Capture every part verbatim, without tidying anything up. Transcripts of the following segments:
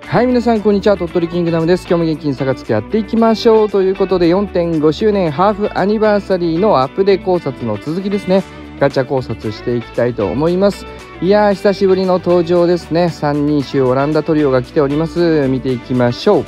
はい、皆さんこんにちは。鳥取キングダムです。今日も元気に差がつけやっていきましょうということで よんてんご 周年ハーフアニバーサリーのアップデ考察の続きですね。ガチャ考察していきたいと思います。いやー久しぶりの登場ですね。さんにん種オランダトリオが来ております。見ていきましょう。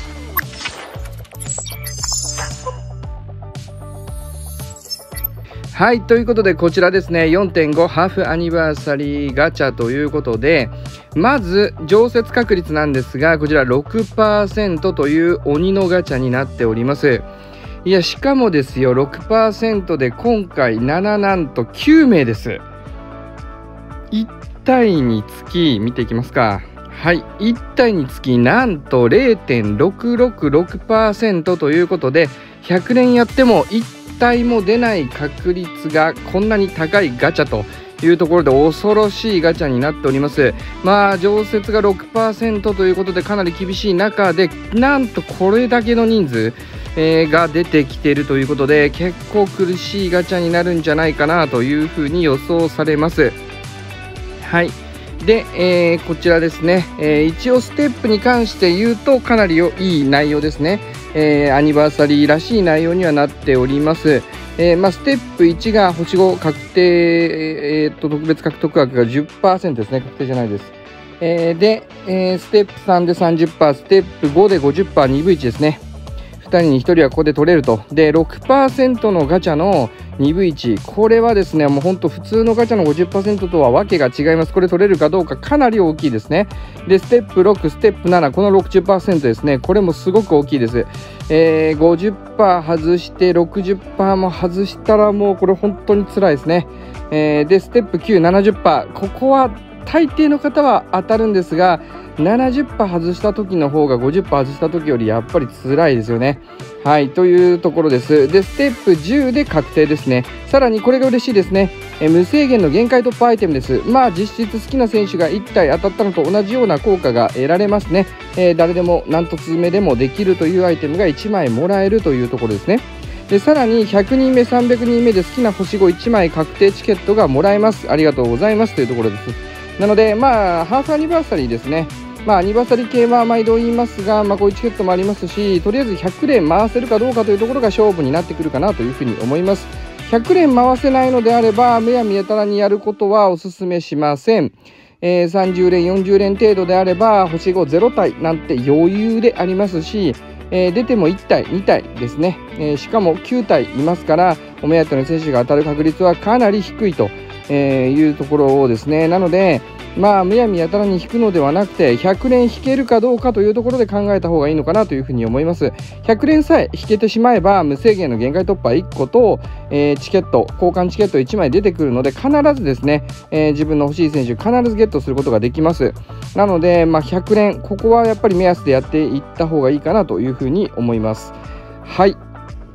はい、ということでこちらですね よんてんご ハーフアニバーサリーガチャということで、まず常設確率なんですが、こちら ろくパーセント という鬼のガチャになっております。いやしかもですよ ろくパーセント で今回なななんときゅうめいです。いったいにつき見ていきますか。はい、いったいにつきなんと れいてんろくろくろくパーセント ということで、ひゃくねんやってもいったいも出ない確率がこんなに高いガチャというところで恐ろしいガチャになっております。まあ常設が ろくパーセント ということでかなり厳しい中で、なんとこれだけの人数、えー、が出てきているということで、結構苦しいガチャになるんじゃないかなというふうに予想されます。はい、で、えー、こちらですね、えー、一応ステップに関して言うとかなりいい内容ですね。えー、アニバーサリーらしい内容にはなっております。えーまあ、ステップいちが星ご確定、えー、と特別獲得額が じゅっパーセント ですね。確定じゃないです。えー、で、えー、ステップさんで さんじゅっパーセント、ステップごで ごじゅっパーセント、にぶいちですね。ふたりにひとりはここで取れると。で ろくパーセント のガチャのにぶいち、これはですねもうほんと普通のガチャの ごじゅっパーセント とはわけが違います。これ取れるかどうかかなり大きいですね。でステップろく、ステップなな、この ろくじゅっパーセント ですね。これもすごく大きいです。えー、ごじゅっパーセント 外して ろくじゅっパーセント も外したらもうこれ本当に辛いですね。えー、でステップきゅう、ななじゅっパーセント、ここは大抵の方は当たるんですが、ななじゅっパーセント 外した時の方が ごじゅっパーセント 外した時よりやっぱり辛いですよね。はい、というところです。でステップじゅうで確定ですね。さらにこれが嬉しいですね。え無制限の限界突破アイテムです。まあ実質好きな選手がいったい当たったのと同じような効果が得られますね。えー、誰でも何突目でもできるというアイテムがいちまいもらえるというところですね。でさらにひゃくにんめ、さんびゃくにんめで好きな星ごいちまい確定チケットがもらえます。ありがとうございますというところです。なのでまあハーフアニバーサリーですね。まあアニバーサリー系は毎度言いますが、まあ、こういうチケットもありますし、とりあえずひゃくれん回せるかどうかというところが勝負になってくるかなというふうに思います。ひゃくれん回せないのであれば目や見えたらにやることはお勧めしません。えー、さんじゅうれん、よんじゅうれん程度であれば星ごゼロたいなんて余裕でありますし、えー、出てもいったい、にたいですね。えー、しかもきゅうたいいますから、お目当ての選手が当たる確率はかなり低いというところをですね。なのでまあむやみやたらに引くのではなくて、ひゃくれん引けるかどうかというところで考えた方がいいのかなというふうに思います。ひゃくれんさえ引けてしまえば無制限の限界突破いっこと、えー、チケット交換チケットいちまい出てくるので、必ずですね、えー、自分の欲しい選手必ずゲットすることができます。なので、まあ、ひゃくれんここはやっぱり目安でやっていった方がいいかなというふうに思います。はい、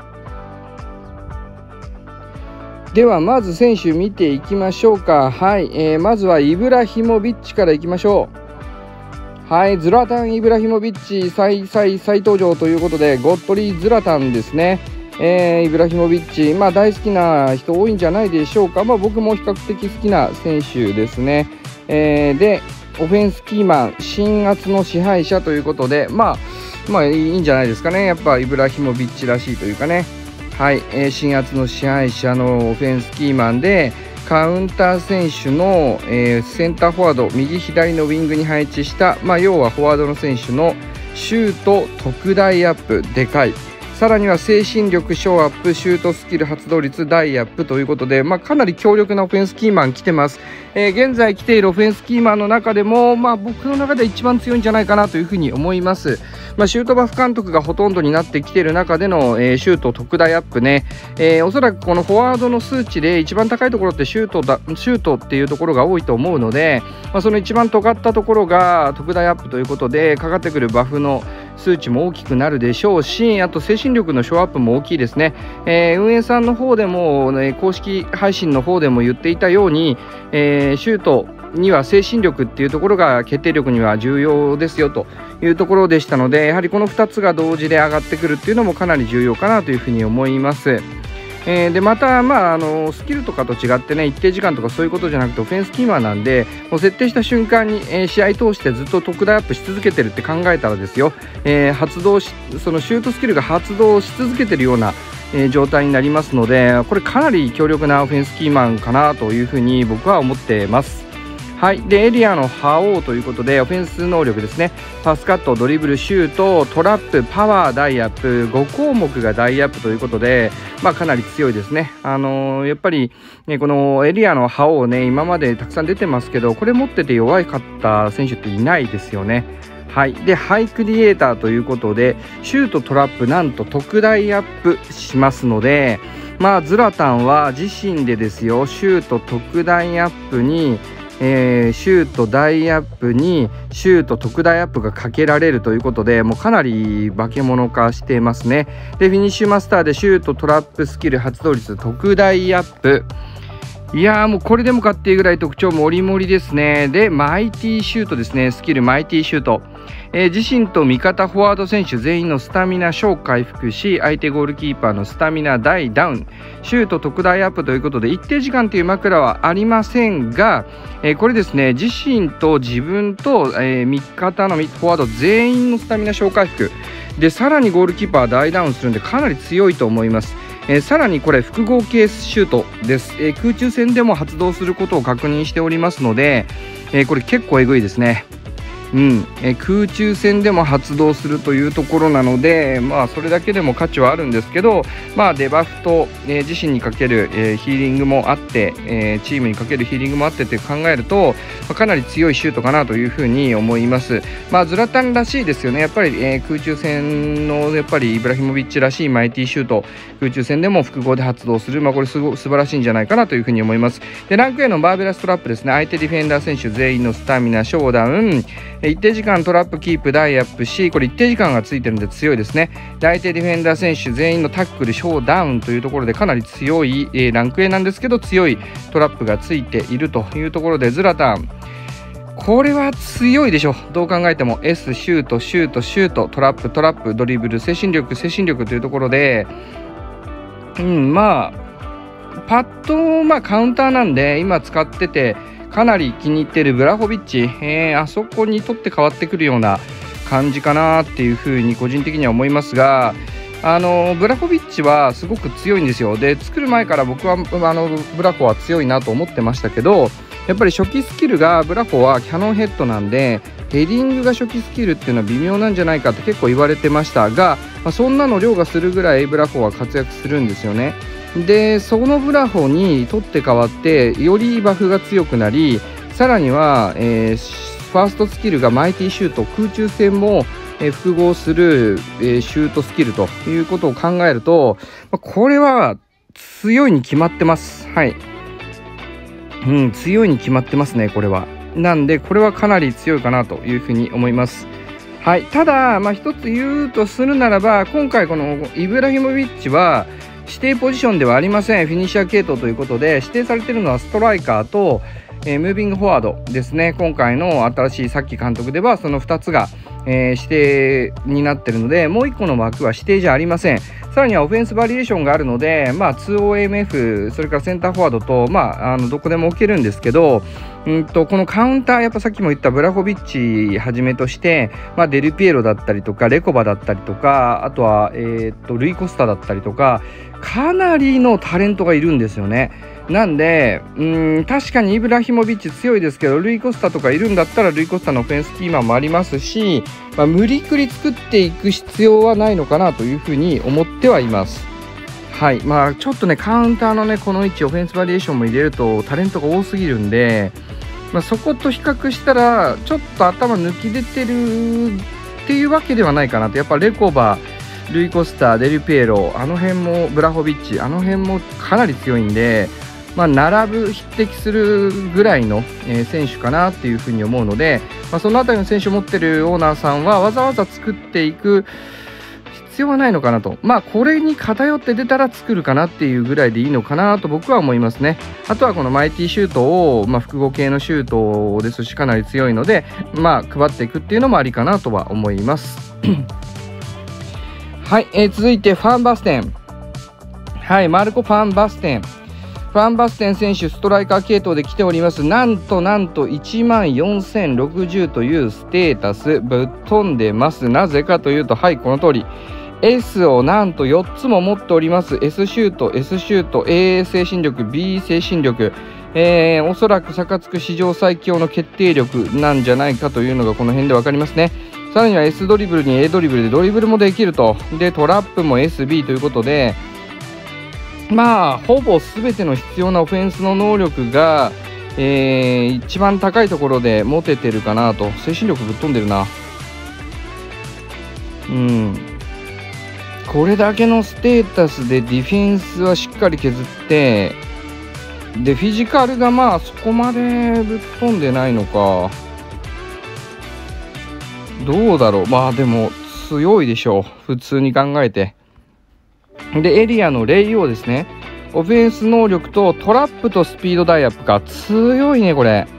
ではまず選手見ていきましょうか。はい、えー、まずはイブラヒモビッチからいきましょう。はい、ズラタン・イブラヒモビッチ再再再登場ということで、ゴットリー・ズラタンですね。えー、イブラヒモビッチ、まあ、大好きな人多いんじゃないでしょうか。まあ、僕も比較的好きな選手ですね。えー、でオフェンスキーマン、鎮圧の支配者ということで、まあまあいいんじゃないですかね。やっぱイブラヒモビッチらしいというかね。はい、えー、鎮圧の支配者のオフェンスキーマンで、カウンター選手の、えー、センターフォワード右左のウィングに配置した、まあ、要はフォワードの選手のシュート特大アップでかい、さらには精神力小アップ、シュートスキル発動率大アップということで、まあ、かなり強力なオフェンスキーマン来てます。えー、現在来ているオフェンスキーマンの中でも、まあ、僕の中で一番強いんじゃないかなというふうに思います。まあ、シュートバフ監督がほとんどになってきている中での、えー、シュート特大アップね、えー、おそらくこのフォワードの数値で一番高いところってシュートだシュートっていうところが多いと思うので、まあ、その一番尖ったところが特大アップということで、かかってくるバフの数値も大きくなるでしょうし、あと精神力のショーアップも大きいですね。えー、運営さんの方でも、ね、公式配信の方でも言っていたように、えー、シュートには精神力っていうところが決定力には重要ですよというところでしたので、やはりこのふたつが同時で上がってくるっていうのもかなり重要かなというふうに思います。 えー、でまた、まあ、あのスキルとかと違ってね、一定時間とかそういうことじゃなくてオフェンスキーマーなんで、もう設定した瞬間に、えー、試合通してずっと特大アップし続けてるって考えたらですよ、えー、発動しそのシュートスキルが発動し続けてるような、えー、状態になりますので、これかなり強力なオフェンスキーマンかなというふうに僕は思ってます。はい、でエリアの覇王ということでオフェンス能力ですね、パスカット、ドリブル、シュート、トラップ、パワー、大アップ、ご項目が大アップということで、まあ、かなり強いですね。あのー、やっぱり、ね、このエリアの覇王ね、今までたくさん出てますけど、これ持ってて弱かった選手っていないですよね。はい、でハイクリエイターということでシュート、トラップなんと特大アップしますので、まあ、ズラタンは自身でですよ、シュート特大アップにえー、シュート大アップにシュート特大アップがかけられるということで、もうかなり化け物化していますね。でフィニッシュマスターでシュート、トラップスキル発動率特大アップ、いやーもうこれでもかっていうぐらい特徴もりもりですね。でマイティーシュートですね、スキルマイティーシュート、えー、自身と味方フォワード選手全員のスタミナ小回復し、相手ゴールキーパーのスタミナ大ダウン、シュート特大アップということで一定時間という枕はありませんが、えー、これですね、自身と自分と、えー、味方のフォワード全員のスタミナ小回復で、さらにゴールキーパー大ダウンするんでかなり強いと思います。えー、さらにこれ複合系シュートです、えー、空中戦でも発動することを確認しておりますので、えー、これ結構えぐいですね。うんえー、空中戦でも発動するというところなので、まあ、それだけでも価値はあるんですけど、まあ、デバフと、えー、自身にかける、えー、ヒーリングもあって、えー、チームにかけるヒーリングもあってって考えると、まあ、かなり強いシュートかなというふうに思います。まあ、ズラタンらしいですよね。やっぱり、えー、空中戦のやっぱりイブラヒモビッチらしいマイティシュート、空中戦でも複合で発動する、まあ、これすご素晴らしいんじゃないかなというふうに思います。でランク A のバーベラストラップですね、相手ディフェンダー選手全員のスタミナ小ダウン、一定時間トラップキープ大アップし、これ一定時間がついてるので強いですね。で相手ディフェンダー選手全員のタックル小ダウンというところでかなり強い、えー、ランク A なんですけど強いトラップがついているというところで、ズラタンこれは強いでしょ、どう考えても S シュートシュートシュートトラップトラップドリブル精神力精神力というところで、うんまあパッと、まあ、カウンターなんで今使っててかなり気に入ってるブラホビッチ、えー、あそこにとって変わってくるような感じかなっていうふうに個人的には思いますが、あのブラホビッチはすごく強いんですよ。で作る前から僕はあのブラホは強いなと思ってましたけど、やっぱり初期スキルがブラホはキャノンヘッドなんでヘディングが初期スキルっていうのは微妙なんじゃないかって結構言われてましたが、まあ、そんなの凌駕するぐらいブラホは活躍するんですよね。でそのブラホに取って代わってよりバフが強くなり、さらには、えー、ファーストスキルがマイティシュート、空中戦も、えー、複合する、えー、シュートスキルということを考えると、まあ、これは強いに決まってます。はい、うん、強いに決まってますねこれは。なんでこれはかなり強いかなというふうに思います。はい、ただ、まあ、一つ言うとするならば、今回このイブラヒモビッチは指定ポジションではありません。フィニッシャー系統ということで指定されているのはストライカーと、えー、ムービングフォワードですね。今回の新しいさっき監督ではそのふたつが、えー、指定になっているので、もういっこの枠は指定じゃありません。さらにはオフェンスバリエーションがあるので、まあ、ツーオーエムエフ それからセンターフォワードと、まあ、あのどこでも置けるんですけど、うんとこのカウンターやっぱさっきも言ったブラホビッチはじめとして、まあ、デルピエロだったりとかレコバだったりとか、あとは、えー、っとルイ・コスタだったりとか、かなりのタレントがいるんですよね。なんでうん確かにイブラヒモビッチ強いですけど、ルイ・コスタとかいるんだったらルイ・コスタのオフェンスキーマンもありますし、まあ、無理くり作っていく必要はないのかなというふうに思ってはいます。はい、まあちょっとねカウンターのねこの位置オフェンスバリエーションも入れるとタレントが多すぎるんで、まあ、そこと比較したらちょっと頭抜き出てるっていうわけではないかなと。やっぱレコバ、ルイ・コスタ、デルピエロ、あの辺もブラホビッチ、あの辺もかなり強いんで、まあ、並ぶ匹敵するぐらいの、えー、選手かなっていうふうに思うので、まあ、そのあたりの選手を持ってるオーナーさんはわざわざ作っていく必要はないのかなと。まあこれに偏って出たら作るかなっていうぐらいでいいのかなと僕は思いますね。あとはこのマイティシュートを、まあ、複合系のシュートですしかなり強いので、まあ配っていくっていうのもありかなとは思いますはい、えー、続いてファンバステン。 はい、マルコ・ファンバステン。ファンバステン選手、ストライカー系統で来ております。なんとなんといちまんよんせんろくじゅうというステータス、ぶっ飛んでます。なぜかというと、はい、この通り。S をなんとよっつも持っております。S シュート、S シュート、A 精神力、B 精神力。えー、おそらくサカツク史上最強の決定力なんじゃないかというのがこの辺で分かりますね。さらには S ドリブルに A ドリブルでドリブルもできると。で、トラップも エスビー ということで、まあほぼ全ての必要なオフェンスの能力が、えー、一番高いところで持ててるかなと。精神力ぶっ飛んでるな。うんこれだけのステータスでディフェンスはしっかり削って、でフィジカルがまあそこまでぶっ飛んでないのか。どうだろう。まあでも強いでしょう、普通に考えて。でエリアのレイオーですね。オフェンス能力とトラップとスピードダイアップか。強いねこれ。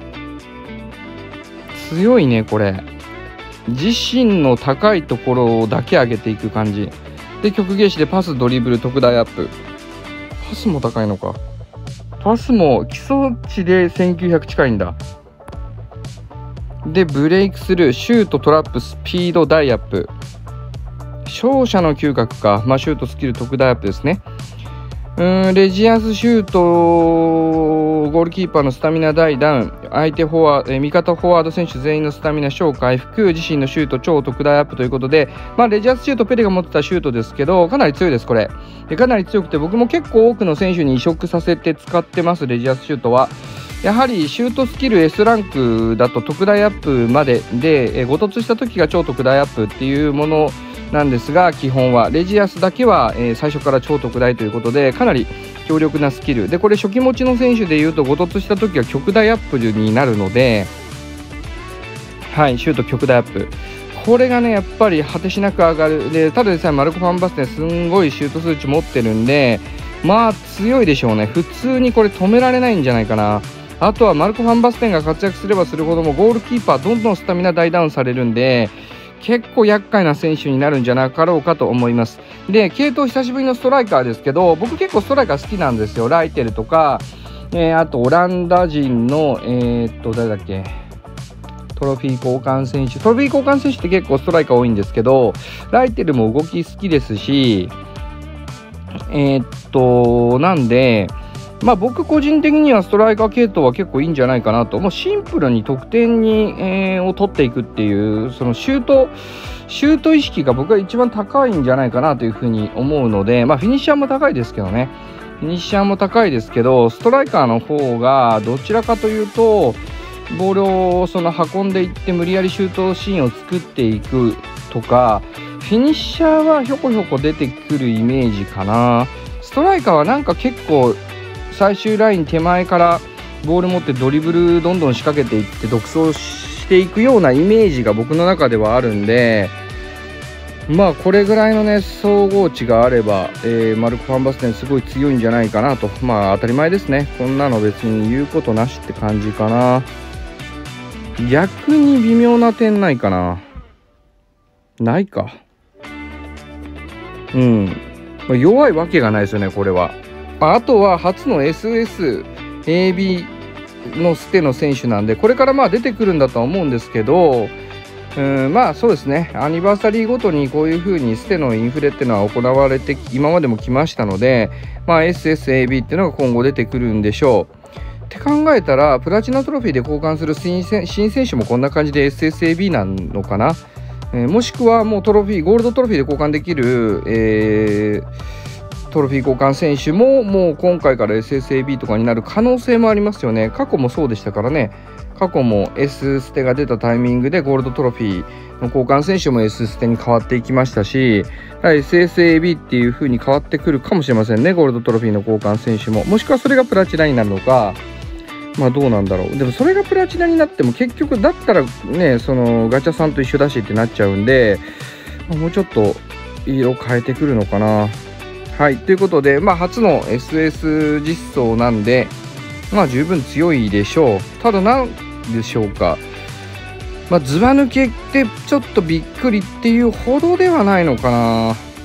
強いねこれ。自身の高いところだけ上げていく感じで、曲芸師でパスドリブル特大アップ。パスも高いのか。パスも基礎値でせんきゅうひゃく近いんだ。でブレイクスルー、シュート、トラップ、スピードダイアップ。勝者の嗅覚か。まあシュートスキル特大アップですね。うーんレジアスシュート、ゴールキーパーのスタミナ大ダウン、相手フォワード、え味方フォワード選手全員のスタミナ小回復、自身のシュート超特大アップということで、まあ、レジアスシュート、ペレが持ってたシュートですけど、かなり強いです、これ。でかなり強くて、僕も結構多くの選手に移植させて使ってます、レジアスシュートは。やはりシュートスキル S ランクだと特大アップまでで、えご突した時が超特大アップっていうものなんですが、基本はレジアスだけは、えー、最初から超特大ということで、かなり強力なスキルで、これ初期持ちの選手でいうとご突した時は極大アップになるので、はい、シュート極大アップ、これがねやっぱり果てしなく上がる。でただでさえマルコ・ファンバステンすんごいシュート数値持ってるんで、まあ強いでしょうね。普通にこれ止められないんじゃないかな。あとはマルコ・ファンバステンが活躍すればするほどもゴールキーパーどんどんスタミナ大ダウンされるんで、結構厄介な選手になるんじゃなかろうかと思います。で系統久しぶりのストライカーですけど、僕結構ストライカー好きなんですよ。ライテルとか、えー、あとオランダ人のえー、っと誰だっけ、トロフィー交換選手トロフィー交換選手って結構ストライカー多いんですけど、ライテルも動き好きですし、えー、っとなんでまあ僕個人的にはストライカー系統は結構いいんじゃないかなと。もうシンプルに得点に、えー、を取っていくっていう、そのシュートシュート意識が僕は一番高いんじゃないかなというふうに思うので、まあフィニッシャーも高いですけどね。フィニッシャーも高いですけど、ストライカーの方がどちらかというとボールをその運んでいって無理やりシュートシーンを作っていくとか、フィニッシャーはひょこひょこ出てくるイメージかな。ストライカーはなんか結構最終ライン手前からボール持ってドリブルどんどん仕掛けていって独走していくようなイメージが僕の中ではあるんで、まあこれぐらいのね総合値があれば、えー、マルコ・ファンバステンすごい強いんじゃないかなと。まあ当たり前ですね。こんなの別に言うことなしって感じかな。逆に微妙な点ないかな。ないか。うん、まあ、弱いわけがないですよねこれは。あとは初の エスエスエービー のステの選手なんで、これからまあ出てくるんだとは思うんですけど、うんまあそうですね、アニバーサリーごとにこういう風にステのインフレっていうのは行われて今までも来ましたので、まあ、エスエスエービー っていうのが今後出てくるんでしょうって考えたら、プラチナトロフィーで交換する新選新選手もこんな感じで エスエスエービー なのかな、えー、もしくはもうトロフィーゴールドトロフィーで交換できる、えートロフィー交換選手ももう今回から エスエスエービー とかになる可能性もありますよね。過去もそうでしたからね。過去も S ステが出たタイミングでゴールドトロフィーの交換選手も S ステに変わっていきましたし、 エスエスエービー っていう風に変わってくるかもしれませんね。ゴールドトロフィーの交換選手も、もしくはそれがプラチナになるのか、まあどうなんだろう。でもそれがプラチナになっても結局だったらね、そのガチャさんと一緒だしってなっちゃうんで、もうちょっと色変えてくるのかな。はい、ということで、まあ、初の エスエス 実装なんで、まあ、十分強いでしょう。ただ、なんでしょうか、まあ、ずば抜けってちょっとびっくりっていうほどではないのかな。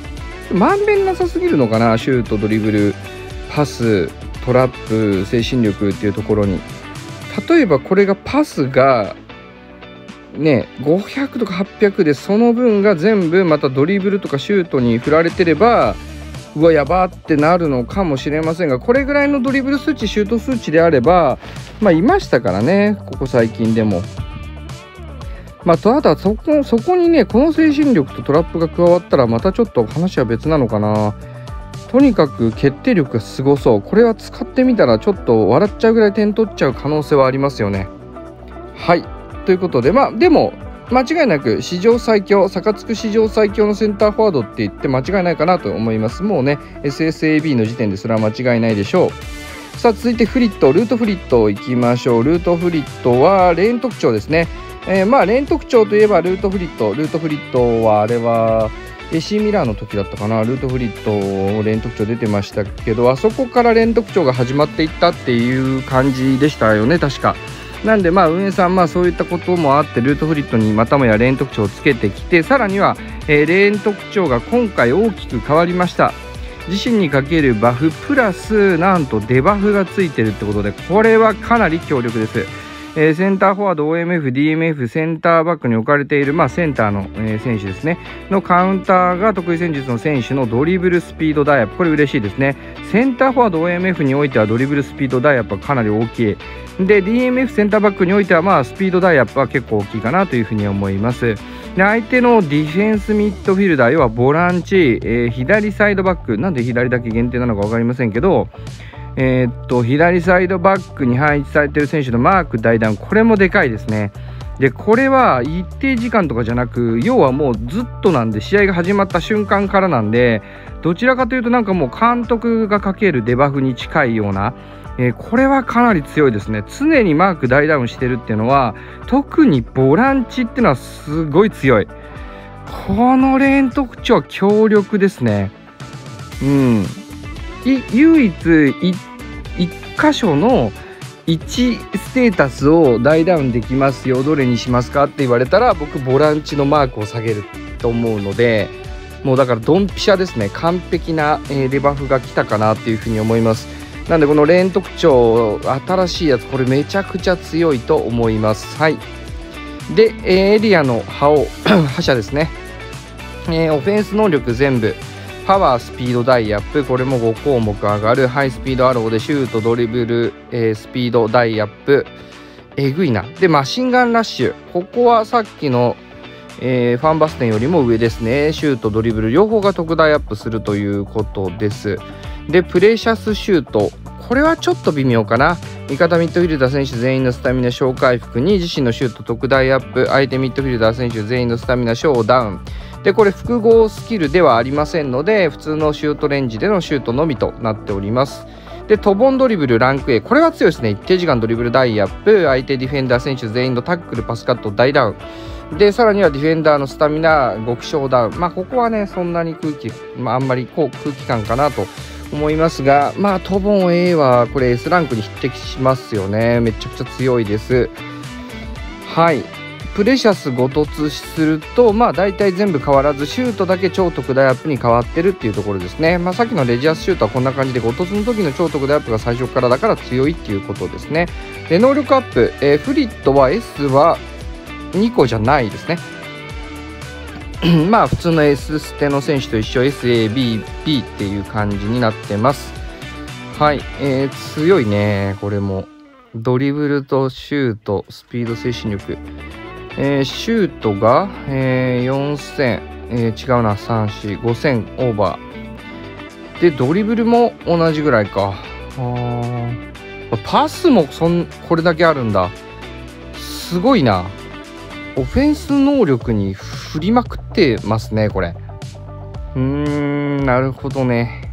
まんべんなさすぎるのかな、シュート、ドリブル、パス、トラップ、精神力っていうところに。例えばこれがパスがねごひゃくとかはっぴゃくで、その分が全部またドリブルとかシュートに振られてれば、うわやばってなるのかもしれませんが、これぐらいのドリブル数値、シュート数値であれば、まあいましたからね、ここ最近でも。まあ、ただそこ、そこにね、この精神力とトラップが加わったら、またちょっと話は別なのかな。とにかく決定力がすごそう。これは使ってみたら、ちょっと笑っちゃうぐらい点取っちゃう可能性はありますよね。はい。ということで、まあ、でも、間違いなく史上最強、サカツク史上最強のセンターフォワードって言って間違いないかなと思います。もうね、エスエスエービー の時点でそれは間違いないでしょう。さあ、続いてフリット、ルートフリットいきましょう。ルートフリットはレーン特徴ですね。えー、まあレーン特徴といえばルートフリット。ルートフリットはあれは エーシー ミラーの時だったかな。ルートフリットレーン特徴出てましたけど、あそこからレーン特徴が始まっていったっていう感じでしたよね、確か。なんでまあ運営さん、まあそういったこともあってルートフリットにまたもやレーン特徴をつけてきて、さらには、えー、レーン特徴が今回大きく変わりました。自身にかけるバフプラスなんとデバフがついてるってことで、これはかなり強力です。えー、センターフォワード オーエムエフ、ディーエムエフ、センターバックに置かれている、まあ、センターの、えー、選手ですねのカウンターが得意戦術の選手のドリブルスピードダイアップ、これ嬉しいですね。センターフォワード オーエムエフ においてはドリブルスピードダイアップはかなり大きいで、 ディーエムエフ センターバックにおいてはまあスピードダイアップは結構大きいかなというふうに思います。で、相手のディフェンスミッドフィルダー、要はボランチ、えー、左サイドバック、なんで左だけ限定なのか分かりませんけど、えー、っと左サイドバックに配置されている選手のマーク大弾、これもでかいですね。で、これは一定時間とかじゃなく、要はもうずっとなんで、試合が始まった瞬間からなんで、どちらかというとなんかもう監督がかけるデバフに近いような、えー、これはかなり強いですね。常にマーク大ダウンしてるっていうのは、特にボランチっていうのはすごい強い。このレーン特徴は強力ですね。うん唯一い一箇所のいちステータスを大ダウンできますよ、どれにしますかって言われたら、僕ボランチのマークを下げると思うので、もうだからドンピシャですね。完璧な、えー、デバフが来たかなっていうふうに思います。なんでこのレーン特徴新しいやつ、これめちゃくちゃ強いと思います。はい。で、えー、エリアの覇王覇者ですね、えー、オフェンス能力全部パワー、スピード、ダイアップ、これもご項目上がる。ハイスピードアローでシュート、ドリブル、えー、スピード、ダイアップ、えぐいな。で、マシンガンラッシュ、ここはさっきの、えー、ファンバステンよりも上ですね。シュート、ドリブル両方が特大アップするということです。で、プレシャスシュート、これはちょっと微妙かな。味方ミッドフィルダー選手全員のスタミナ小回復に、自身のシュート特大アップ、相手ミッドフィルダー選手全員のスタミナ小ダウンで、これ複合スキルではありませんので、普通のシュートレンジでのシュートのみとなっております。で、トボンドリブルランク A、 これは強いですね。一定時間ドリブルダイアップ、相手ディフェンダー選手全員のタックル、パスカット、大ダウンで、さらにはディフェンダーのスタミナ極小ダウン。まあここはね、そんなに空気、まあ、あんまりこう空気感かなと思いますが、まあトボン A はこれ S ランクに匹敵しますよね。めちゃくちゃ強いです。はい。プレシャスご突すると、まあ大体全部変わらず、シュートだけ超特大アップに変わってるっていうところですね。まあさっきのレジアスシュートはこんな感じで、ご突の時の超特大アップが最初からだから強いっていうことですね。で、能力アップ、えー、フリットは S はにこじゃないですね。まあ普通の S ステの選手と一緒、 エスエービービー っていう感じになってます。はい、えー、強いね。これもドリブルとシュート、スピード、精神力、えー、シュートが、えー、よんせん、えー、違うな、さん、よん、ごせんオーバーで、ドリブルも同じぐらいか。あ、パスもそんこれだけあるんだ。すごいな。オフェンス能力に振りまくってますね、これ。うーん、なるほどね。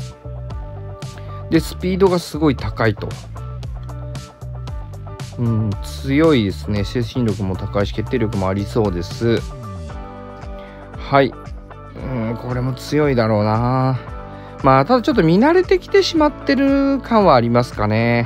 で、スピードがすごい高いと。うん、強いですね。精神力も高いし、決定力もありそうです。はい。うん、これも強いだろうな。まあ、ただちょっと見慣れてきてしまってる感はありますかね。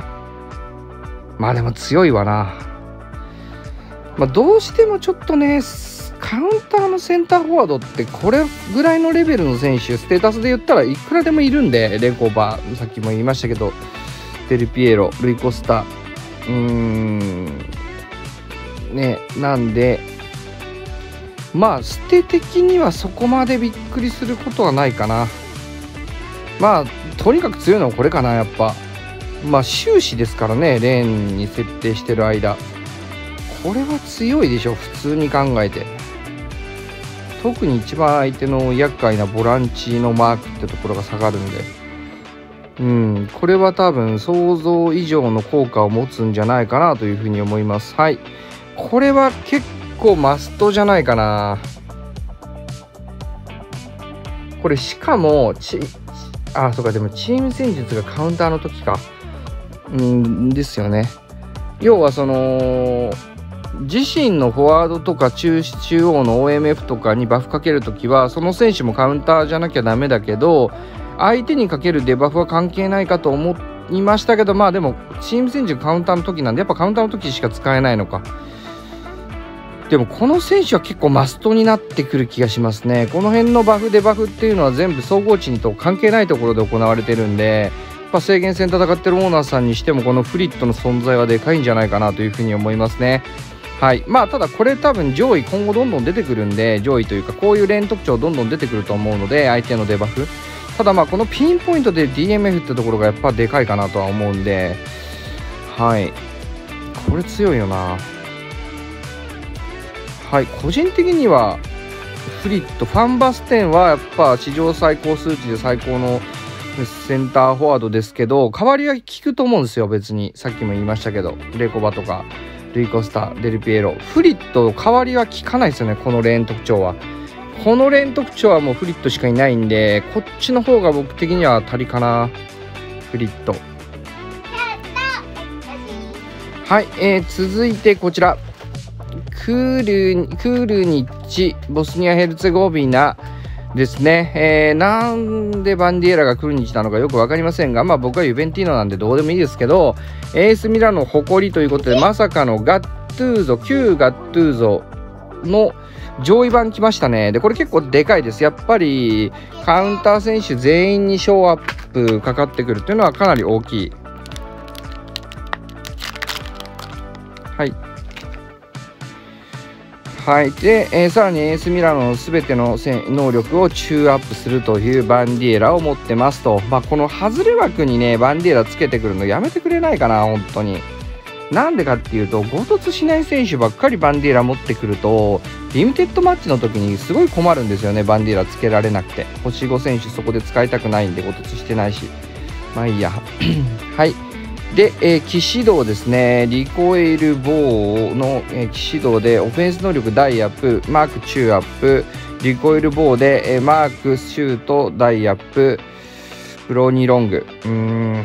まあでも強いわな。まあ、どうしてもちょっとね、 カウンターのセンターフォワードってこれぐらいのレベルの選手、ステータスで言ったらいくらでもいるんで、レコバー、さっきも言いましたけど、デルピエロ、ルイ・コスタ、うーんね、なんでまあステ的にはそこまでびっくりすることはないかな。まあとにかく強いのはこれかな。やっぱまあ終始ですからね、レーンに設定してる間、これは強いでしょ普通に考えて。特に一番相手の厄介なボランチのマークってところが下がるんで、うんこれは多分想像以上の効果を持つんじゃないかなというふうに思います。はい、これは結構マストじゃないかな。これしかもちあそうか、でもチーム戦術がカウンターの時かうんですよね。要はその自身のフォワードとか 中, 中央の オーエムエフ とかにバフかけるときはその選手もカウンターじゃなきゃダメだけど、相手にかけるデバフは関係ないかと思いましたけど、まあでもチーム戦術カウンターの時なんでやっぱカウンターの時しか使えないのか。でもこの選手は結構マストになってくる気がしますね。この辺のバフデバフっていうのは全部総合値にと関係ないところで行われてるんで、やっぱ制限戦戦ってるオーナーさんにしてもこのフリットの存在はでかいんじゃないかなというふうに思いますね。はい、まあただこれ多分上位今後どんどん出てくるんで、上位というかこういうレーン特徴どんどん出てくると思うので、相手のデバフ、ただまあこのピンポイントで ディーエムエフ ってところがやっぱでかいかなとは思うんで、はいこれ強いよな。はい、個人的にはフリットファンバステンはやっぱ史上最高数値で最高のセンターフォワードですけど、代わりは効くと思うんですよ。別にさっきも言いましたけど、レコバとかルイ・コスタ、デルピエロ、フリット代わりは効かないですよね。このレーン特徴はこのレーン特徴はもうフリットしかいないんで、こっちの方が僕的には足りかな。フリット。はい、えー、続いてこちらクール、クールニッチ、ボスニア・ヘルツェゴビナですね。えー、なんでバンディエラがクールニッチなのかよく分かりませんが、まあ僕はユベンティーノなんでどうでもいいですけど、エースミラノ誇りということで、まさかのガットゥーゾ、旧ガットゥーゾの上位版来ましたね。で、これ結構でかいです。やっぱりカウンター選手全員にショーアップかかってくるっていうのはかなり大きい。はい。はい、で、えー、さらにエースミラノのすべての能力を中アップするというバンディエラを持ってますと、まあ、この外れ枠にねバンディエラつけてくるのやめてくれないかな。本当になんでかっていうと、ご突しない選手ばっかりバンディエラ持ってくるとリミテッドマッチの時にすごい困るんですよね。バンディエラつけられなくて、星ご選手そこで使いたくないんでご突してないし、まあいいやはい。で、えー、騎士道ですね。リコイルボーの、えー、騎士道でオフェンス能力大アップ、マーク中アップ、リコイルボーで、えー、マークシュート大アップ、ブローニーロング。うーん、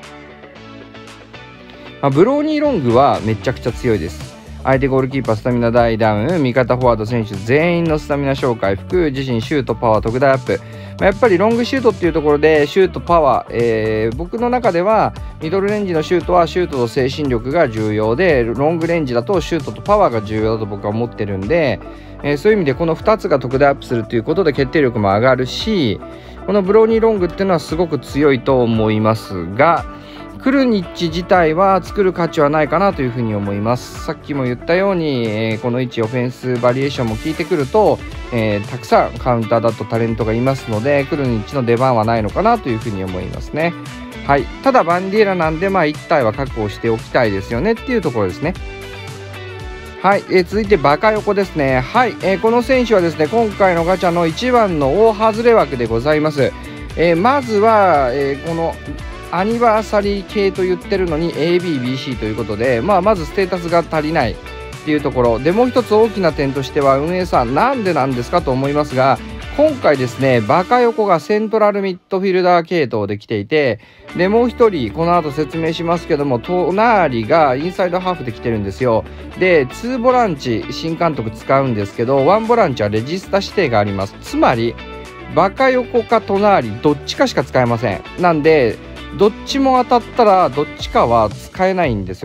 まあ、ブローニーロングはめちゃくちゃ強いです。相手ゴールキーパースタミナ大ダウン、味方フォワード選手全員のスタミナ紹介服、自身シュートパワー特大アップ。まあ、やっぱりロングシュートっていうところでシュートパワー、えー、僕の中ではミドルレンジのシュートはシュートと精神力が重要で、ロングレンジだとシュートとパワーが重要だと僕は思ってるんで、えー、そういう意味でこのふたつが特大アップするということで決定力も上がるし、このブローニーロングっていうのはすごく強いと思いますが、クルニッチ自体は作る価値はないかなというふうに思います。さっきも言ったように、えー、この位置オフェンスバリエーションも効いてくると、えー、たくさんカウンターだとタレントがいますので、クルニッチの出番はないのかなというふうに思いますね。はい、ただバンディエラなんで、まあいち体は確保しておきたいですよねっていうところですね。はい、えー、続いてバカ横ですね。はい、えー、この選手はですね、今回のガチャのいちばんの大外れ枠でございます。えー、まずは、えー、このアニバーサリー系と言ってるのに エービービーシー ということで、まあ、まずステータスが足りないっていうところで、もう一つ大きな点としては運営さんなんでなんですかと思いますが、今回ですねバカ横がセントラルミッドフィルダー系統で来ていて、でもう一人この後説明しますけども、隣がインサイドハーフで来てるんですよ。でにボランチ新監督使うんですけど、いちボランチはレジスタ指定があります。つまりバカ横か隣どっちかしか使えません。なんでどっちも当たったらどっちかは使えないんですよね。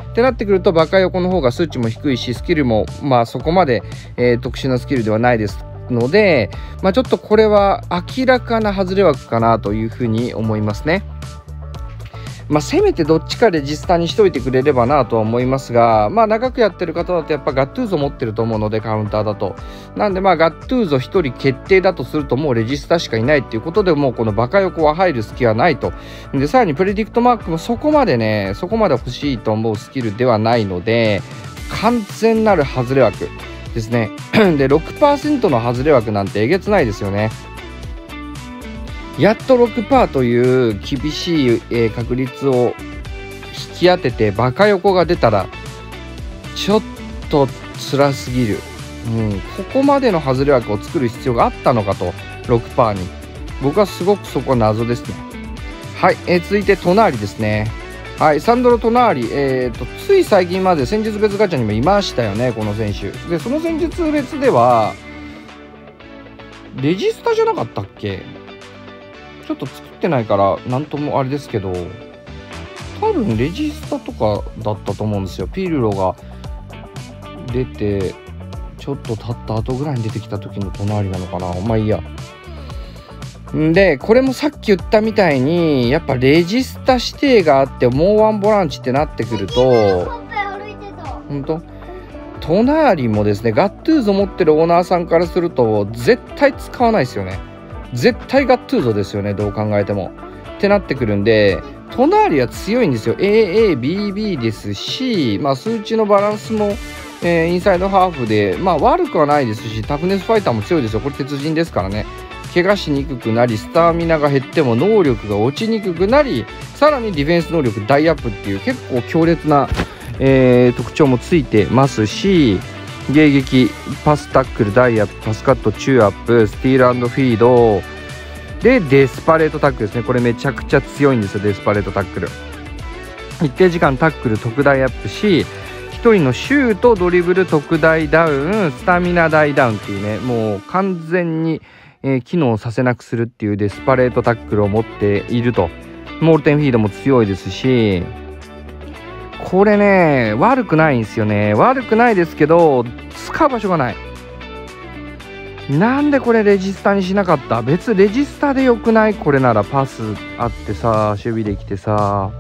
ってなってくるとバカ横の方が数値も低いしスキルもまあそこまで、えー、特殊なスキルではないですので、まあ、ちょっとこれは明らかな外れ枠かなというふうに思いますね。まあ、せめてどっちかでレジスタにしといてくれればなとは思いますが、まあ、長くやってる方だとやっぱガットゥーゾ持ってると思うのでカウンターだとなんでまあガットゥーゾひとり決定だとするともうレジスタしかいないっていうことでもうこのバカ横は入る隙はないと。でさらにプレディクトマークもそこまでねそこまで欲しいと思うスキルではないので完全なる外れ枠ですねで ろくパーセント の外れ枠なんてえげつないですよね。やっと ろくパーセント という厳しい、えー、確率を引き当ててバカ横が出たらちょっと辛すぎる、うん、ここまでの外れ枠を作る必要があったのかと ろくパーセント に僕はすごくそこは謎ですね。はい、えー、続いて隣ですね。はい、サンドロ・トナーリ、えーと、つい最近まで戦術別ガチャにもいましたよねこの選手で。その戦術別ではレジスタじゃなかったっけ。ちょっと作ってないからなんともあれですけど多分レジスタとかだったと思うんですよ。ピルロが出てちょっと経った後ぐらいに出てきた時の隣なのかな。まあいいや。でこれもさっき言ったみたいにやっぱレジスタ指定があってもうワンボランチってなってくると本当隣もですねガットゥーゾ持ってるオーナーさんからすると絶対使わないですよね。絶対ガットゥーゾですよねどう考えてもってなってくるんで隣は強いんですよ。 エーエービービー ですし、まあ、数値のバランスも、えー、インサイドハーフで、まあ、悪くはないですしタフネスファイターも強いですよ。これ鉄人ですからね。怪我しにくくなりスタミナが減っても能力が落ちにくくなりさらにディフェンス能力大アップっていう結構強烈な、えー、特徴もついてますし迎撃パスタックル大アップパスカット中アップスティール&フィードでデスパレートタックルですね。これめちゃくちゃ強いんですよデスパレートタックル。一定時間タックル特大アップしひとりのシュートドリブル特大ダウンスタミナ大ダウンっていうねもう完全にえー、機能させなくするっていうデスパレートタックルを持っていると。モールテンフィードも強いですしこれね悪くないんですよね。悪くないですけど使う場所がない。なんでこれレジスタにしなかった。別レジスタでよくない。これならパスあってさ守備できてさ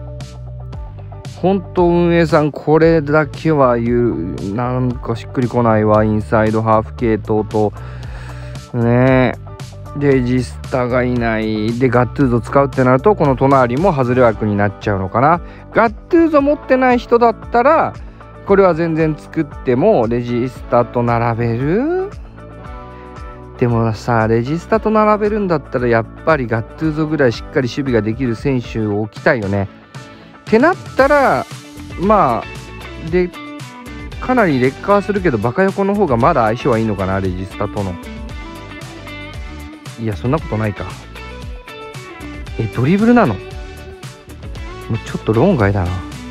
本当運営さんこれだけは言うなんかしっくりこないわ。インサイドハーフ系統とねえレジスタがいないでガットゥーゾ使うってなるとこの隣も外れ枠になっちゃうのかな。ガットゥーゾ持ってない人だったらこれは全然作ってもレジスタと並べる。でもさレジスタと並べるんだったらやっぱりガットゥーゾぐらいしっかり守備ができる選手を置きたいよねってなったらまあでかなり劣化はするけどバカ横の方がまだ相性はいいのかなレジスタとの。いやそんなことないか。えドリブルなのもうちょっと論外だ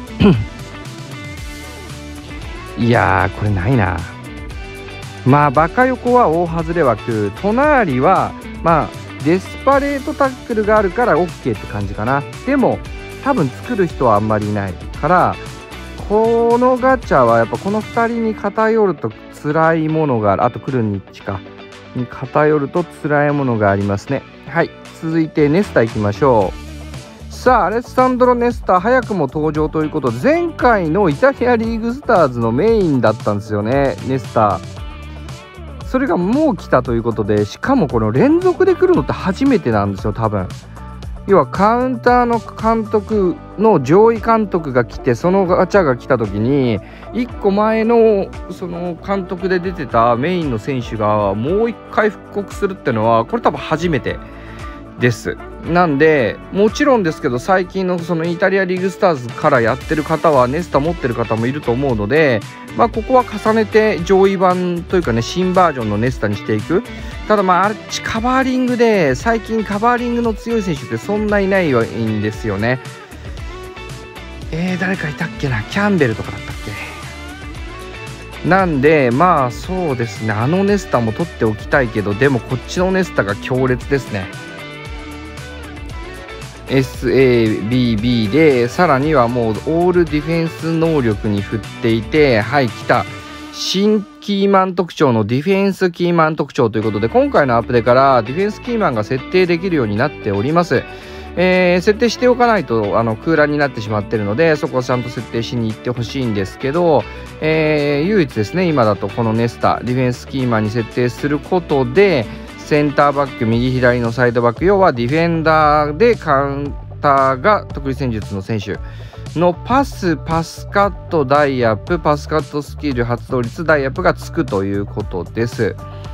ないやーこれないな。まあバカ横は大外れ枠隣はまあデスパレートタックルがあるから OK って感じかな。でも多分作る人はあんまりいないからこのガチャはやっぱこのふたりに偏ると辛いものがある。あとクルニッチかに偏ると辛いものがありますね。はい、続いてネスタ行きましょう。さあアレッサンドロ・ネスタ早くも登場ということで前回のイタリアリーグスターズのメインだったんですよねネスタ。それがもう来たということでしかもこの連続で来るのって初めてなんですよ多分。要はカウンターの監督の上位監督が来てそのガチャが来た時にいっこまえのその監督で出てたメインの選手がもういっかい復刻するっていうのはこれ多分初めてです。なんでもちろんですけど最近のそのイタリアリーグスターズからやってる方はネスタ持ってる方もいると思うのでまあここは重ねて上位版というかね新バージョンのネスタにしていく。ただまああっちカバーリングで最近カバーリングの強い選手ってそんないないんですよね。えー、誰かいたっけなキャンベルとかだったっけ。なんでまあそうですねあのネスタも取っておきたいけどでもこっちのネスタが強烈ですね。 エスエービービー で、さらにはもうオールディフェンス能力に振っていて、はい来た新キーマン特徴のディフェンスキーマン特徴ということで、今回のアップデからディフェンスキーマンが設定できるようになっております。えー、設定しておかないとあの空欄になってしまっているので、そこをちゃんと設定しに行ってほしいんですけど、えー、唯一ですね、今だとこのネスタディフェンスキーマンに設定することで、センターバック右左のサイドバック、要はディフェンダーでカウンターが得意戦術の選手のパス、パスカット、ダイアップ、パスカットスキル発動率、ダイアップがつくということです。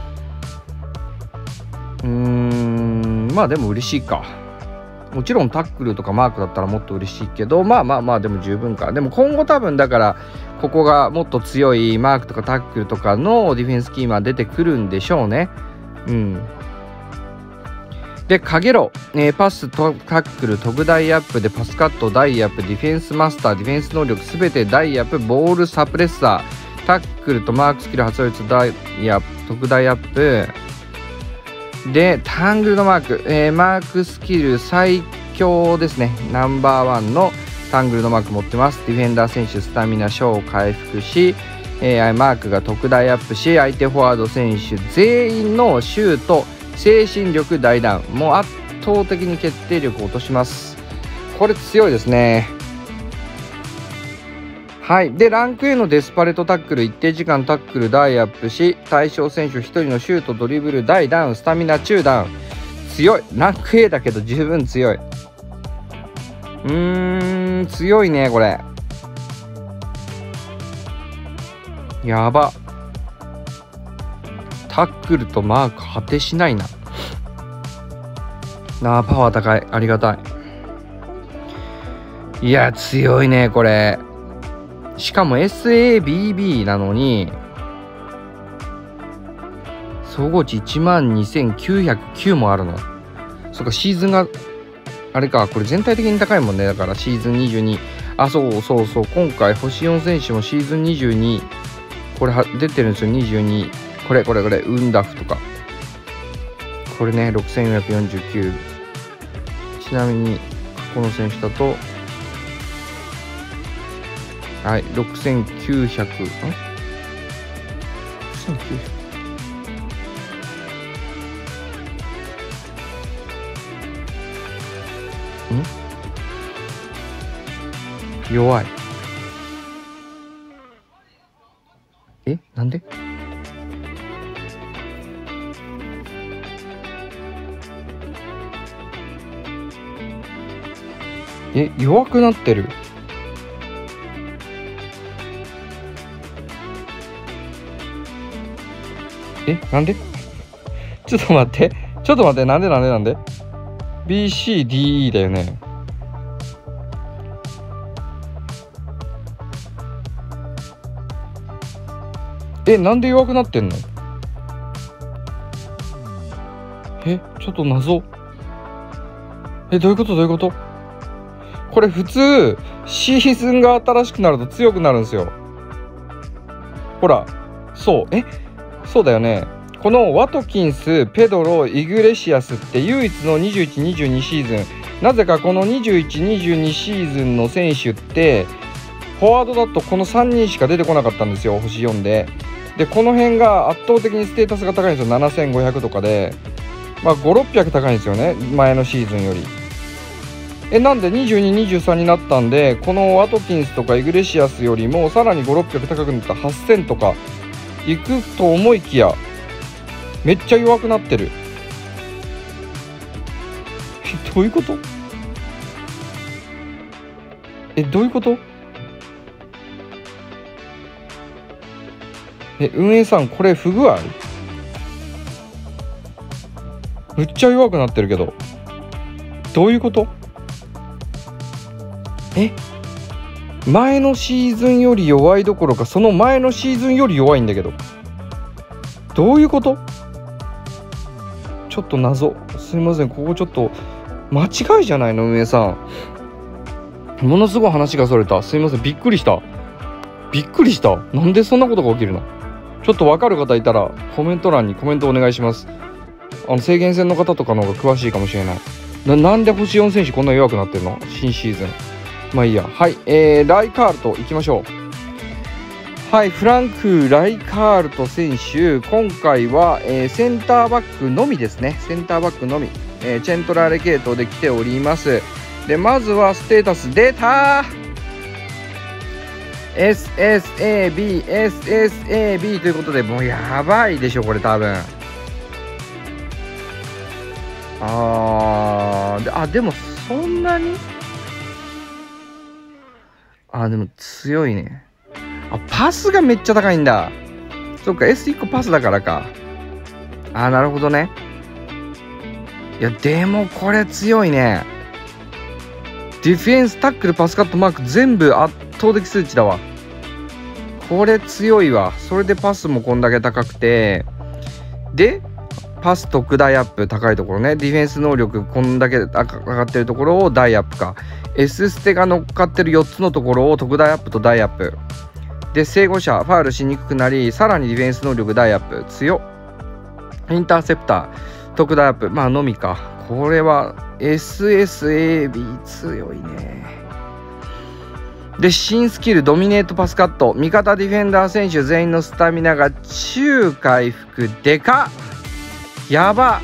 うーん、まあでも嬉しいか。もちろんタックルとかマークだったらもっと嬉しいけど、まあまあまあでも十分か。でも今後多分だからここがもっと強いマークとかタックルとかのディフェンスキーマン出てくるんでしょうね。うん。で、かげろ、えー、パスとタックル、特大アップでパスカット、ダイアップ、ディフェンスマスター、ディフェンス能力すべてダイアップ、ボールサプレッサー、タックルとマークスキル発動率、ダイアップ、特大アップで、タングルのマーク、えー、マークスキル最強ですね。ナンバーワンのタングルのマーク持ってます。ディフェンダー選手、スタミナ小回復し、えー、マークが特大アップし、相手フォワード選手全員のシュート、精神力大ダウン、もう圧倒的に決定力を落とします。これ強いですね。はい。で、ランク A のデスパレートタックル、一定時間タックル大アップし、対象選手ひとりのシュート、ドリブル大ダウン、スタミナ中ダウン。強い。ランク A だけど十分強い。うーん、強いね、これ。やば。タックルとマーク果てしないな。なあ、パワー高い。ありがたい。いや、強いね、これ。しかも エスエービービー なのに、総合値いちまんにせんきゅうひゃくきゅうもあるの。そっか、シーズンが、あれか、これ全体的に高いもんね。だからシーズンにじゅうに。あ、そうそうそう。今回、星よん選手もシーズンにじゅうに。これは出てるんですよ、にじゅうに。これこれこれウンダフとかこれねろくせんよんひゃくよんじゅうきゅう。ちなみにこの選手だとはいろくせんきゅうひゃくんろくせんきゅうひゃくん弱い。えなんでえ弱くなってる。えなんでちょっと待ってちょっと待ってなんでなんでなんで ビーシーディーイー だよね。えなんで弱くなってんの。えちょっと謎。えどういうことどういうこと。これ普通シーズンが新しくなると強くなるんですよ。ほらそうえそうだよね。このワトキンス、ペドロ、イグレシアスって唯一のにじゅういち、にじゅうにシーズン。なぜかこのにじゅういち、にじゅうにシーズンの選手ってフォワードだとこのさんにんしか出てこなかったんですよ、星よんで。でこの辺が圧倒的にステータスが高いんですよ。ななせんごひゃくとかで、まあ、ごひゃくろっぴゃく高いんですよね、前のシーズンより。えなんでにじゅうに、にじゅうさんになったんで、このワトキンスとかイグレシアスよりもさらにごひゃくろっぴゃく高くなったはっせんとかいくと思いきやめっちゃ弱くなってる。えどういうこと。えどういうこと。え運営さんこれ不具合。むっちゃ弱くなってるけどどういうこと。え前のシーズンより弱いどころかその前のシーズンより弱いんだけどどういうこと。ちょっと謎。すみません、ここちょっと間違いじゃないの運営さん。ものすごい話がそれた。すみません、びっくりしたびっくりした。なんでそんなことが起きるの。ちょっと分かる方いたらコメント欄にコメントお願いします。あの制限戦の方とかの方が詳しいかもしれない。 な, なんで星よん選手こんな弱くなってるの新シーズン。まあいいや。はい、えー、ライカールトいきましょう。はい、フランク・ライカールト選手、今回は、えー、センターバックのみですね。センターバックのみ、えー、チェントラーレ系統で来ております。でまずはステータス出たー エスエスエービー エスエスエービー ということで、もうやばいでしょこれ多分。あーであでもそんなにあでも強いね。あパスがめっちゃ高いんだ。そっか エスいっ 個パスだからか。あなるほどね。いやでもこれ強いね。ディフェンス、タックル、パスカット、マーク全部圧倒的数値だわ。これ強いわ。それでパスもこんだけ高くて、でパス特大アップ高いところね。ディフェンス能力こんだけ上がってるところを大アップか。 S ステが乗っかってるよっつのところを特大アップと大アップで、正誤射ファウルしにくくなり、さらにディフェンス能力大アップ強っ。インターセプター特大アップまあのみか。これは エスエスエービー 強いね。で新スキルドミネートパスカット、味方ディフェンダー選手全員のスタミナが中回復でかっ。やば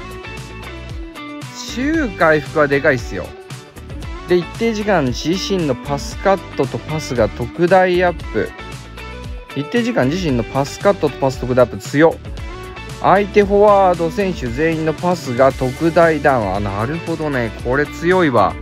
中回復はでかいっすよ。で一定時間自身のパスカットとパスが特大アップ。一定時間自身のパスカットとパス特大アップ強っ。相手フォワード選手全員のパスが特大ダウン。あなるほどね。これ強いわ。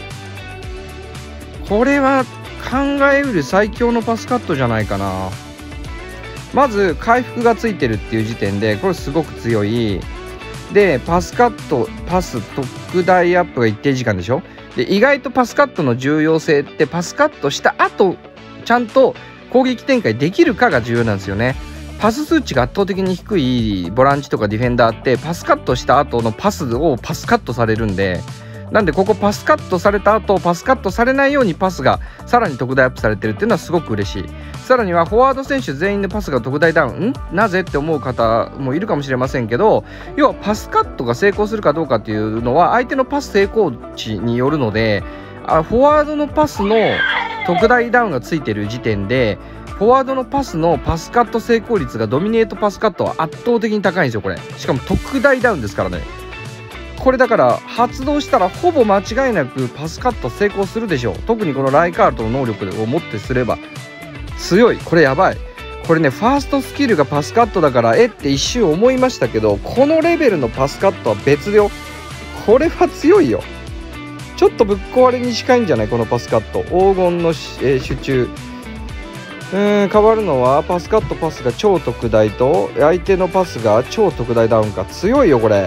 これは考えうる最強のパスカットじゃないかな。まず回復がついてるっていう時点でこれすごく強い。でパスカットパス特大アップが一定時間でしょ。で意外とパスカットの重要性ってパスカットした後ちゃんと攻撃展開できるかが重要なんですよね。パス数値が圧倒的に低いボランチとかディフェンダーってパスカットした後のパスをパスカットされるんで、なんでここパスカットされた後パスカットされないようにパスがさらに特大アップされてるっていうのはすごく嬉しい。さらにはフォワード選手全員でパスが特大ダウンんなぜって思う方もいるかもしれませんけど、要はパスカットが成功するかどうかっていうのは相手のパス成功値によるので、あフォワードのパスの特大ダウンがついてる時点でフォワードのパスのパスカット成功率がドミネートパスカットは圧倒的に高いんですよこれ。しかも特大ダウンですからね。これだから発動したらほぼ間違いなくパスカット成功するでしょう。特にこのライカールトの能力をもってすれば強い。これやばい。これねファーストスキルがパスカットだからえって一瞬思いましたけど、このレベルのパスカットは別よ。これは強いよ。ちょっとぶっ壊れに近いんじゃないこのパスカット。黄金の、えー、手中うーん変わるのはパスカットパスが超特大と相手のパスが超特大ダウンか。強いよこれ。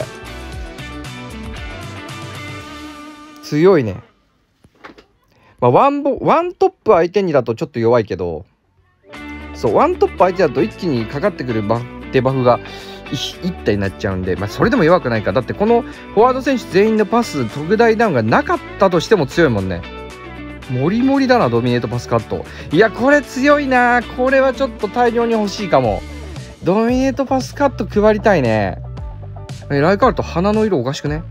強いね。まあワンボワントップ相手にだとちょっと弱いけど、そうワントップ相手だと一気にかかってくるバデバフが一体になっちゃうんで、まあ、それでも弱くないか。だってこのフォワード選手全員のパス特大ダウンがなかったとしても強いもんね。モリモリだなドミネートパスカット。いやこれ強いな。これはちょっと大量に欲しいかも。ドミネートパスカット配りたいね。えライカールト鼻の色おかしくね。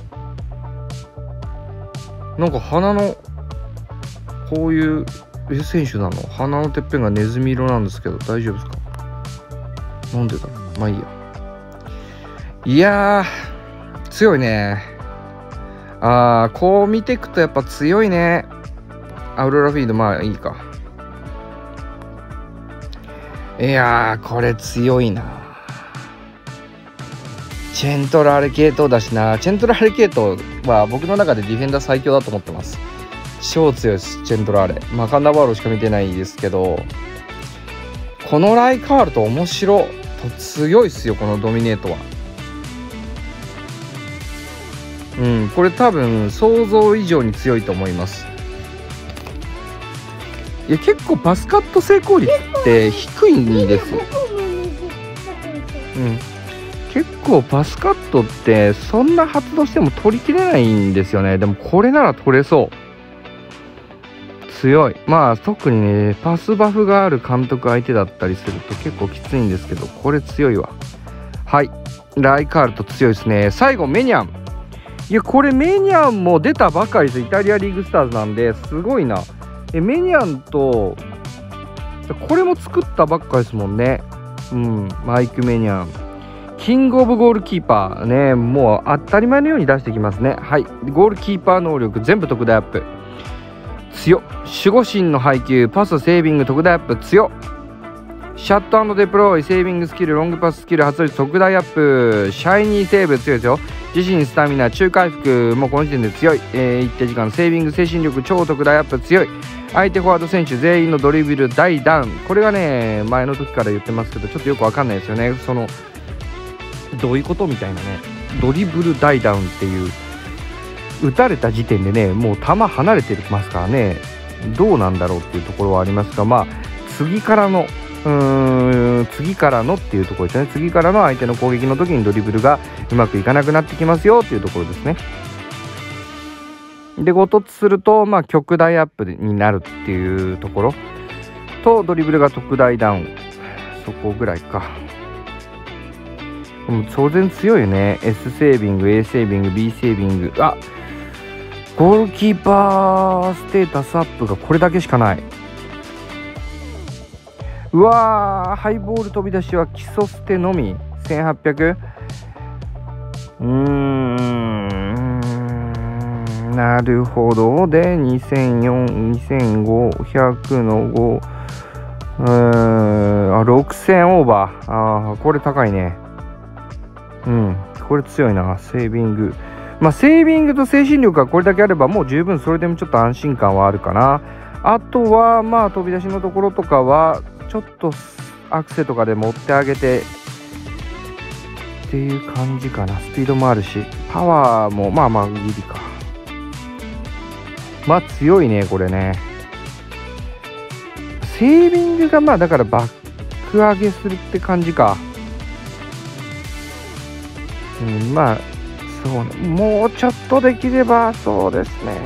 なんか鼻のこういう選手なの。鼻のてっぺんがネズミ色なんですけど大丈夫ですか。なんでだろう。まあいいや。いやー強いね。あーこう見ていくとやっぱ強いね。アウロラフィードまあいいか。いやーこれ強いな。チェントラーレ系統だしな。チェントラーレ系統は僕の中でディフェンダー最強だと思ってます。超強いです、チェントラーレ。まあカンナバーロしか見てないですけど、このライカールト面白と強いっすよ、このドミネートは。うん、これ多分想像以上に強いと思います。いや結構パスカット成功率って低いんですよ。うん、結構パスカットってそんな発動しても取りきれないんですよね。でもこれなら取れそう。強い。まあ特にねパスバフがある監督相手だったりすると結構きついんですけど、これ強いわ。はい、ライカールト強いですね。最後メニャン。 いやこれメニャンも出たばかりです。イタリアリーグスターズなんですごいな。えメニャンとこれも作ったばっかりですもんね。うん、マイク・メニャンキングオブゴールキーパーね、もう当たり前のように出してきますね。はい、ゴールキーパー能力全部特大アップ強っ。守護神の配球パスセービング特大アップ強っ。シャット&デプロイセービングスキルロングパススキル発動率特大アップ。シャイニーセーブ強いですよ。自身スタミナ中回復もうこの時点で強い、えー、一定時間セービング精神力超特大アップ強い。相手フォワード選手全員のドリブル大ダウン、これがね前の時から言ってますけどちょっとよくわかんないですよね。そのどういうことみたいなね。ドリブル大ダウンっていう打たれた時点でねもう球離れてますからね、どうなんだろうっていうところはありますが、まあ次からのうーん次からのっていうところですね。次からの相手の攻撃の時にドリブルがうまくいかなくなってきますよっていうところですね。でご突するとまあ極大アップになるっていうところとドリブルが特大ダウン、そこぐらいか。もう当然強いよね。 S セービング A セービング B セービング、あゴールキーパーステータスアップがこれだけしかない。うわーハイボール飛び出しは基礎捨てのみせんはっぴゃく。うーんなるほど。でにせんよん にせんごひゃくのご、うーんあろくせんオーバー。あーこれ高いね。うんこれ強いな。セービングまあセービングと精神力がこれだけあればもう十分それでもちょっと安心感はあるかな。あとはまあ飛び出しのところとかはちょっとアクセとかで持ってあげてっていう感じかな。スピードもあるしパワーもまあまあギリか。まあ強いねこれね。セービングがまあだからバック上げするって感じか。うんまあそうね、もうちょっとできればそうですね。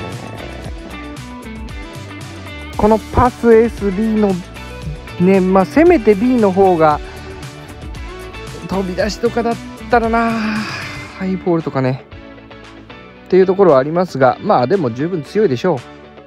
このパス エスビー のねまあせめて B の方が飛び出しとかだったらな、ハイボールとかねっていうところはありますが、まあでも十分強いでしょ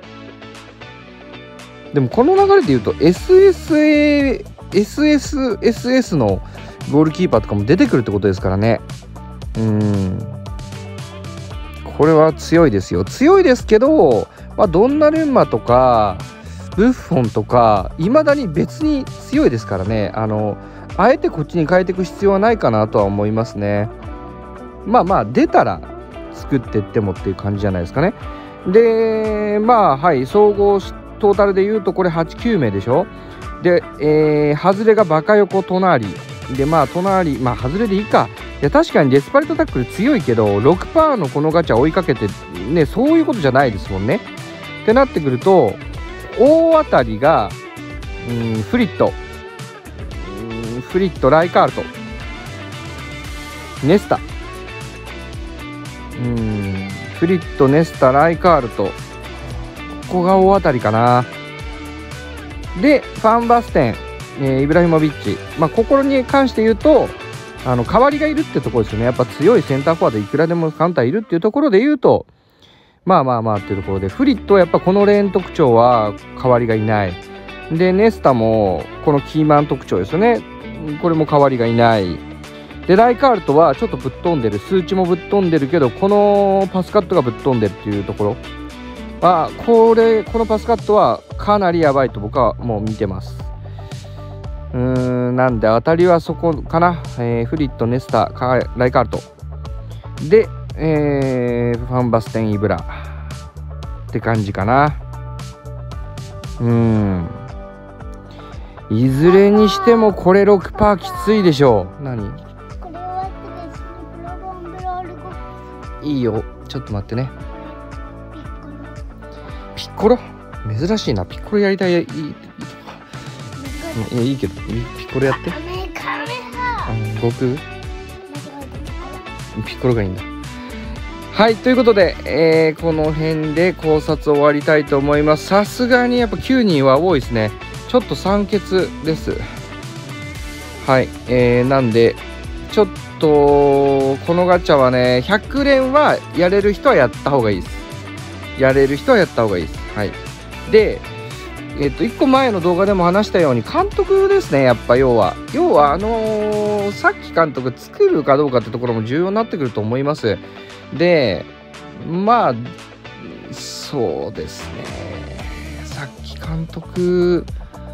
う。でもこの流れで言うと エスエスエー、エスエスエスエス のゴールキーパーとかも出てくるってことですからね。うーんこれは強いですよ。強いですけど、まあ、ドンナルンマとかブッフォンとかいまだに別に強いですからね。あのあえてこっちに変えていく必要はないかなとは思いますね。まあまあ出たら作っていってもっていう感じじゃないですかね。でまあはい総合トータルで言うとこれはちきゅうめでしょ。で、えー、外れがバカ横隣でまあ隣まあ外れでいいか。いや確かにデスパレットタックル強いけど ろくパーセント のこのガチャ追いかけてねそういうことじゃないですもんね。ってなってくると大当たりがうんフリットうんフリットライカールトネスタうんフリットネスタライカールト、ここが大当たりかな。でファンバステン、えー、イブラヒモビッチ、まあ心に関して言うとあの代わりがいるってところですよね。やっぱ強いセンターフォワードいくらでもカウンターいるっていうところで言うとまあまあまあっていうところでフリットはやっぱこのレーン特徴は代わりがいない。でネスタもこのキーマン特徴ですよね。これも代わりがいない。でライカールトはちょっとぶっ飛んでる、数値もぶっ飛んでるけどこのパスカットがぶっ飛んでるっていうところはこれこのパスカットはかなりやばいと僕はもう見てます。うーんなんで当たりはそこかな、えー、フリットネスタライカールトで、えー、ファンバステンイブラって感じかな。うーんいずれにしてもこれ ろくパーセント きついでしょう。何いいよちょっと待ってね。ピッコロ珍しいな。ピッコロやりたい。いいいいいやいいけどピッコロやって。あの悟空ピッコロがいいんだ。はいということで、えー、この辺で考察終わりたいと思います。さすがにやっぱきゅうにんは多いですね。ちょっと酸欠です。はい、えー、なんでちょっとこのガチャはね、ひゃく連はやれる人はやった方がいいです。やれる人はやった方がいいです。はい。で、えっと、いっこまえの動画でも話したように、監督ですね、やっぱ要は。要は、あのー、さっき監督作るかどうかってところも重要になってくると思います。で、まあ、そうですね。さっき監督、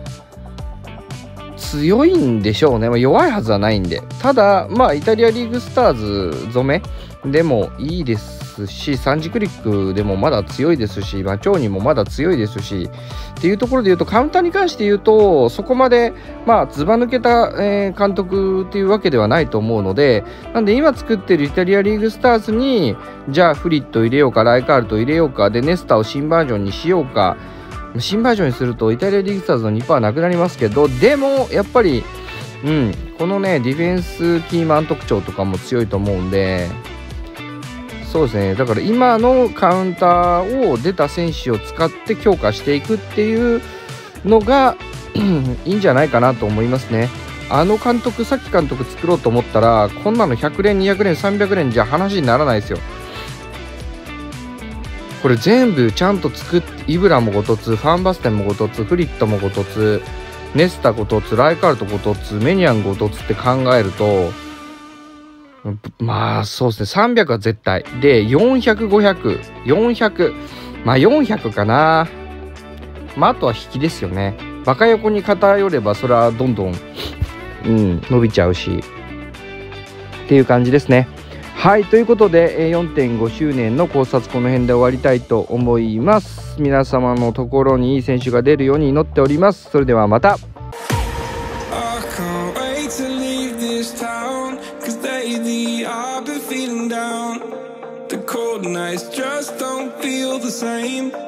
強いんでしょうね。まあ、弱いはずはないんで。ただ、まあ、イタリアリーグスターズ染めでもいいですし、三軸リックでもまだ強いですし、まあ、超にもまだ強いですし、っていうところで言うと、カウンターに関して言うと、そこまで、まあ、ずば抜けた、えー、監督っていうわけではないと思うので、なんで今作ってるイタリアリーグスターズに、じゃあフリット入れようか、ライカールト入れようか、で、ネスタを新バージョンにしようか、新バージョンにするとイタリアリーグスターズの にパーセント なくなりますけど、でもやっぱり、うん、このねディフェンスキーマン特徴とかも強いと思うんで、そうですね、だから今のカウンターを出た選手を使って強化していくっていうのがいいんじゃないかなと思いますね。あの監督、さっき監督作ろうと思ったら、こんなのひゃく連、にひゃく連、さんびゃく連じゃ話にならないですよ。これ全部ちゃんと作って、イブラもごとつ、ファンバステンもごとつ、フリットもごとつ、ネスタごとつ、ライカールトごとつ、メニャンごとつって考えると、まあそうですね、さんびゃくは絶対。で、よんひゃく、ごひゃく、よんひゃく、まあよんひゃくかな。まああとは引きですよね。バカ横に偏れば、それはどんどん、うん、伸びちゃうし。っていう感じですね。はい、ということで よんてんご 周年の考察この辺で終わりたいと思います。皆様のところにいい選手が出るように祈っております。それではまた。The cold nights just don't feel the same.